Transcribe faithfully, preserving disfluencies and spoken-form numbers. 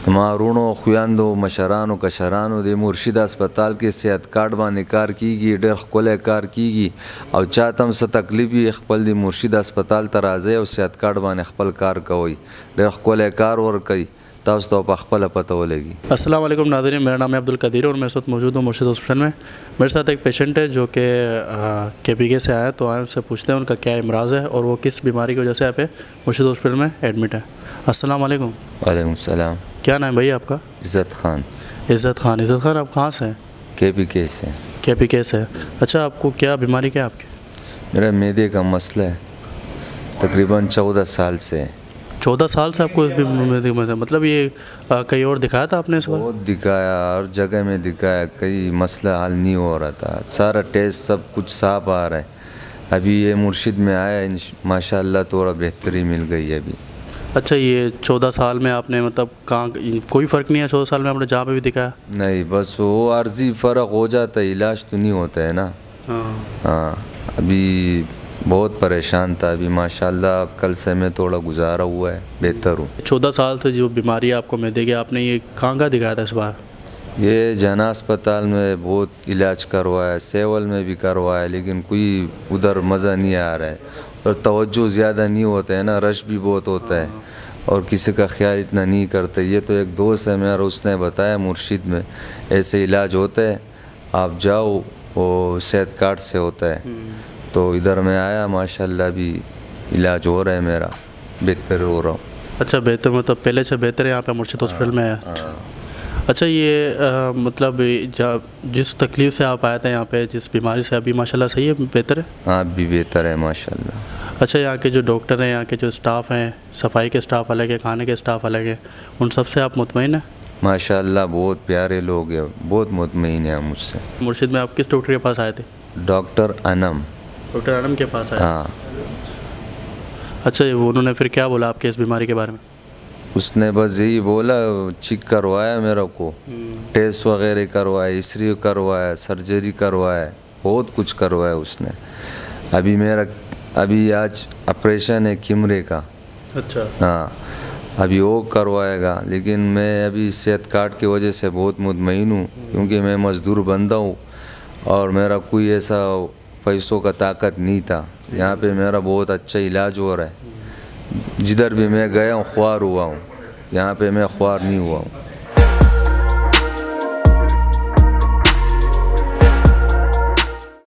मारूणो खुयान्दो मशरानो कशरानो दे मुर्शिद अस्पताल के सेहत कार्ड बाने कार कीगी डेर खोले कार कीगी और चाहतम से तकलीफी खपल दी मुर्शिद अस्पताल तराजे और सेहत कार्ड बाने खपल कार कोई डेर खोले कार और कई तब तो खपल पता बोलेगी। अस्सलाम वालेकुम नाज़रीन, मेरा नाम है अब्दुल कदीर और मैं इस वक्त मौजूद हूँ मुर्शिद हॉस्पिटल में। मेरे साथ एक पेशेंट है जो कि के पी के से आया, तो आए उनसे पूछते हैं उनका क्या इमराज़ है और वो किस बीमारी की वजह से यहाँ पे मुर्शिद हॉस्पिटल में एडमिट है। अस्सलाम वालेकुम। वालेकुम सलाम। क्या नाम है भैया आपका? इज़्ज़त खान। इज़्ज़त खान। इज़्ज़त खान, आप कहाँ से हैं? के पी के से। के पी के से। अच्छा, आपको क्या बीमारी क्या है आपकी? मेरा मैदे का मसला है, तकरीबन चौदह साल से। चौदह साल से आपको इस बीमारी में, मतलब ये आ, कहीं और दिखाया था आपने? इस बार बहुत दिखाया, हर जगह में दिखाया, कई मसला हल नहीं हो रहा था, सारा टेस्ट सब कुछ साफ आ रहा है। अभी ये मुर्शिद में आया, माशाल्लाह थोड़ा बेहतरी मिल गई है अभी। अच्छा, ये चौदह साल में आपने मतलब कहाँ कोई फ़र्क नहीं है? चौदह साल में आपने जहाँ पे भी दिखाया? नहीं, बस वो आर्जी फ़र्क हो जाता है, इलाज तो नहीं होता है ना। हाँ हाँ, अभी बहुत परेशान था, अभी माशाल्लाह कल से मैं थोड़ा गुजारा हुआ है, बेहतर हूँ। चौदह साल से जो बीमारी आपको मैदे की, आपने ये कहाँ कहाँ दिखाया था इस बार? ये जना अस्पताल में बहुत इलाज करवाया, सेवल में भी करवाया, लेकिन कोई उधर मज़ा नहीं आ रहा है और तवज्जो ज़्यादा नहीं होता है ना, रश भी बहुत होता है और किसी का ख्याल इतना नहीं करते। ये तो एक दोस्त है मेरा, उसने बताया मुर्शिद में ऐसे इलाज होता है, आप जाओ, वो सेहत कार्ड से होता है। तो इधर मैं आया, माशाल्लाह भी इलाज हो रहा है मेरा, बेहतर हो रहा हूँ। अच्छा, बेहतर मतलब पहले से बेहतर है यहाँ पे मुर्शिद हॉस्पिटल में है। अच्छा, ये आ, मतलब जिस तकलीफ़ से आप आए थे यहाँ पे, जिस बीमारी से, अभी माशाल्लाह सही है, बेहतर है? हाँ, अभी बेहतर है माशाल्लाह। अच्छा, यहाँ के जो डॉक्टर हैं, यहाँ के जो स्टाफ हैं, सफाई के स्टाफ अलग है, खाने के स्टाफ अलग है, उन सब से आप मुतमईन हैं? माशाल्लाह बहुत प्यारे लोग हैं, बहुत मुतमईन हैं मुझसे। मुर्शिद में आप किस डॉक्टर के पास आए थे? डॉक्टर अनम। डॉक्टर अनम के पास आए? हाँ। अच्छा, उन्होंने फिर क्या बोला आपके इस बीमारी के बारे में? उसने बस यही बोला, चेक करवाया मेरे को, टेस्ट वगैरह करवाया, हिस्ट्री करवाया, सर्जरी करवाया, बहुत कुछ करवाया उसने। अभी मेरा अभी आज ऑपरेशन है किमरे का। अच्छा। हाँ, अभी वो करवाएगा, लेकिन मैं अभी सेहत कार्ड की वजह से बहुत मुतमईन हूँ, क्योंकि मैं मज़दूर बंदा हूँ और मेरा कोई ऐसा पैसों का ताकत नहीं था। यहाँ पे मेरा बहुत अच्छा इलाज हो रहा है, जिधर भी मैं गया हूँ ख्वार हुआ हूँ, यहाँ पे मैं ख्वार नहीं हुआ हूँ।